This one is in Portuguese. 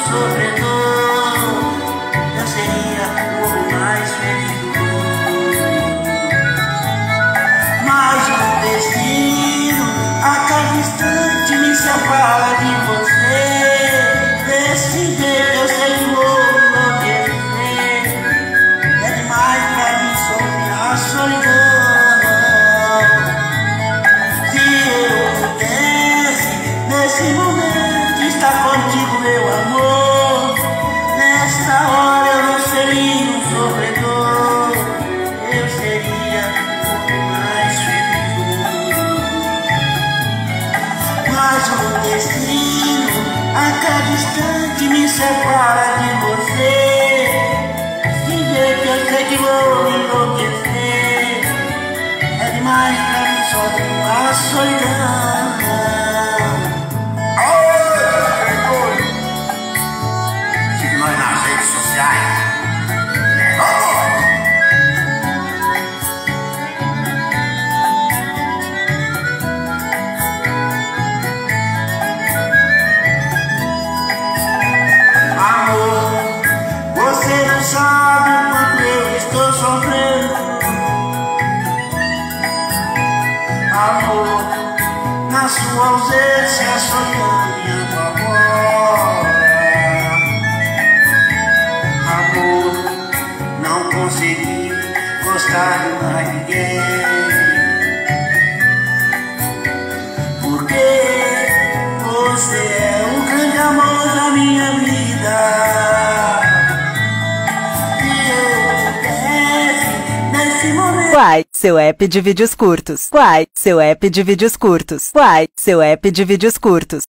sofredor, eu seria o homem mais feliz do mundo. Mas o destino a cada instante me separa de você. Desse jeito eu sei que vou enlouquecer. É demais pra mim sofrer a solidão. Se eu pudesse nesse momento estar contigo, meu amor, nessa hora eu não seria um sofredor, eu seria o mais feliz do mundo. Mas o destino a cada instante me separa de você. Desse jeito eu sei que vou me enlouquecer. É demais pra mim só a solidão. Siga nós nas redes sociais. Amor, você não sabe o quanto eu estou sofrendo. Amor, na sua ausência a solidão me apavora. Amor, não consegui gostar de mais ninguém, porque você é o grande amor da minha vida. Se eu pudesse nesse momento. Quai, seu app de vídeos curtos. Quai, seu app de vídeos curtos. Quai, seu app de vídeos curtos.